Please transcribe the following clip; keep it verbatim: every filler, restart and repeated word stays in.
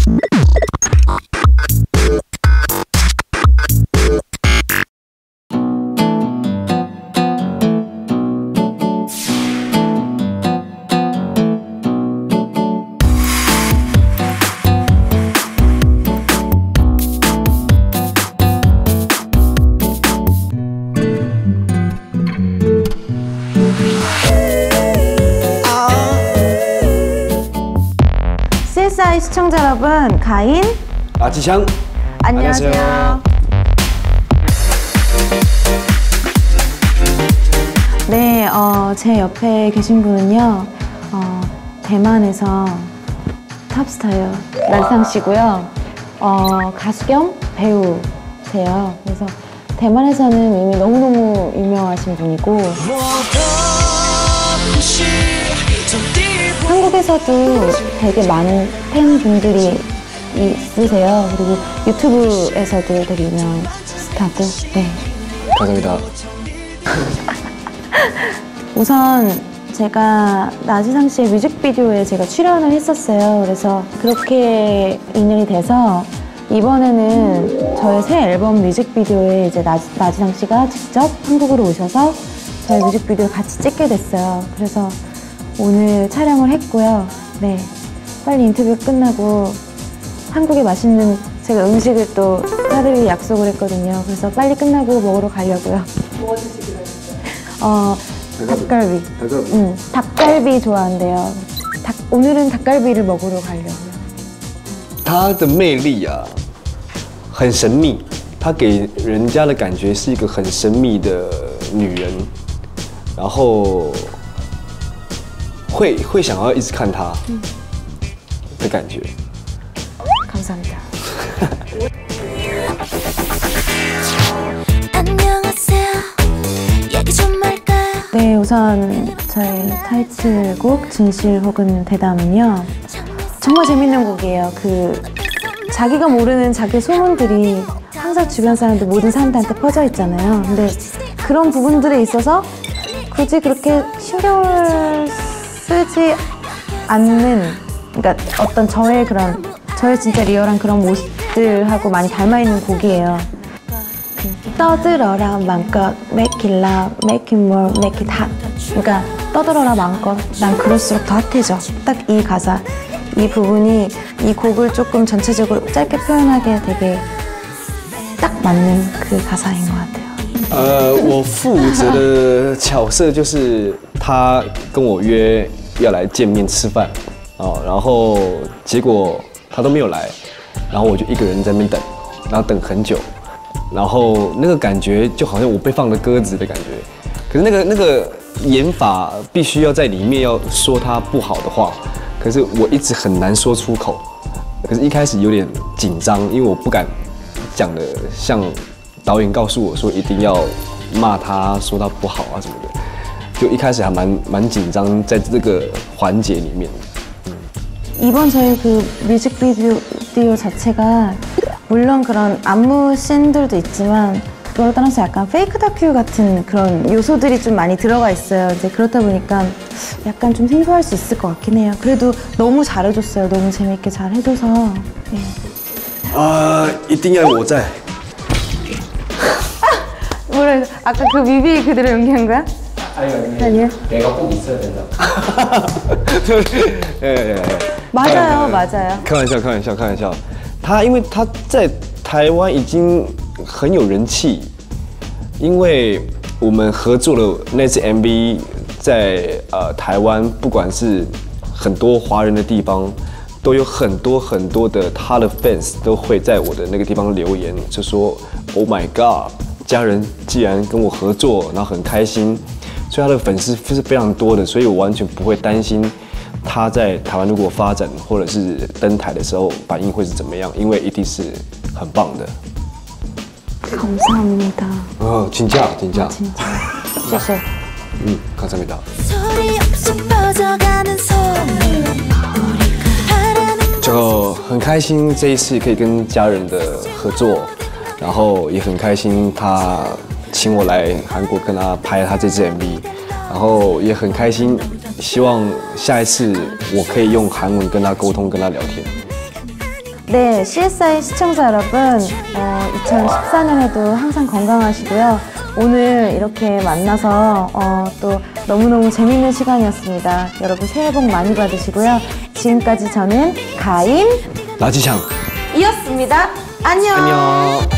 씨에스아이 시청자 여러분, 가인, 아지샹, 안녕하세요. 안녕하세요. 네, 어, 제 옆에 계신 분은요, 어, 대만에서 탑스타예요. 난상 씨고요. 어, 가수 겸 배우세요. 그래서 대만에서는 이미 너무너무 유명하신 분이고, 한국에서도 되게 많은 팬분들이 있으세요. 그리고 유튜브에서도 되게 유명한 스타고. 네. 감사합니다. 우선 제가 나지상 씨의 뮤직비디오에 제가 출연을 했었어요. 그래서 그렇게 인연이 돼서 이번에는 저의 새 앨범 뮤직비디오에 이제 나지, 나지상 씨가 직접 한국으로 오셔서 저희 뮤직비디오 같이 찍게 됐어요. 그래서 오늘 촬영을 했고요. 네, 빨리 인터뷰 끝나고 한국에 맛있는 제가 음식을 또 사드릴 약속을 했거든요. 그래서 빨리 끝나고 먹으러 가려고요. 뭐 드시기로 했어요? 어, 닭갈비. 닭갈비. 응, 닭갈비 좋아한대요. 닭, 오늘은 닭갈비를 먹으러 가려고요. 她的魅力啊，很神秘，她给人家的感觉是一个很神秘的女人，然后会会想要一直看她的感觉。 감사합니다. 네, 우선 저희 타이틀곡 진실 혹은 대담은요, 정말 재밌는 곡이에요. 그 자기가 모르는 자기 소문들이 항상 주변 사람들, 모든 사람들한테 퍼져 있잖아요. 근데 그런 부분들에 있어서 굳이 그렇게 신경을 쓰지 않는, 그러니까 어떤 저의 그런 저의 진짜 리얼한 그런 모습들하고 많이 닮아있는 곡이에요. 떠들어라 맘껏 make it love, make it more, make it hot. 그러니까 떠들어라 맘껏, 난 그럴수록 더 핫해져. 딱 이 가사, 이 부분이 이 곡을 조금 전체적으로 짧게 표현하기에 되게 딱 맞는 그 가사인 것 같아요. 呃，我负责的角色就是他跟我约要来见面吃饭，哦，然后结果他都没有来，然后我就一个人在那边等，然后等很久，然后那个感觉就好像我被放了鸽子的感觉，可是那个那个演法必须要在里面要说他不好的话，可是我一直很难说出口，可是一开始有点紧张，因为我不敢讲的像导演告诉我说一定要骂他说他不好啊什么的，就一开始还蛮蛮紧张在这个环节里面。 이번 저희 그 뮤직비디오 자체가 물론 그런 안무 씬들도 있지만 그걸 따라서 약간 페이크 다큐 같은 그런 요소들이 좀 많이 들어가 있어요. 이제 그렇다 보니까 약간 좀 생소할 수 있을 것 같긴 해요. 그래도 너무 잘해줬어요. 너무 재밌게 잘 해줘서. 네. 아, 一定要我在. 뭐라 아까 그 뮤비 그대로 연기한 거야? 아니요, 아니요. 내가 꼭 있어야 된다. 예, 예, 예. 맞아요, 맞아요. 开玩笑，开玩笑，开玩笑。他因为他在台湾已经很有人气，因为我们合作了那支 M V， 在呃台湾，不管是很多华人的地方，都有很多很多的他的 fans 都会在我的那个地方留言，就说 Oh my God， 家人既然跟我合作，然后很开心。 所以他的粉丝是非常多的，所以我完全不会担心他在台湾如果发展或者是登台的时候反应会是怎么样，因为一定是很棒的。 감사합니다. 어, 진짜, 진짜. 진짜. 진짜. 음, 감사합니다. 就很开心这一次可以跟家人的合作，然后也很开心他 请我来韩国跟他拍他这支 M V， 然后也很开心，希望下一次我可以用韩文跟他沟通，跟他聊天。 네, 씨에스아이 시청자 여러분, 어, 이천십사 년에도 항상 건강하시고요. 오늘 이렇게 만나서 어, 또 너무너무 재밌는 시간이었습니다. 여러분 새해 복 많이 받으시고요. 지금까지 저는 가인 나지샹 이었습니다. 안녕. 안녕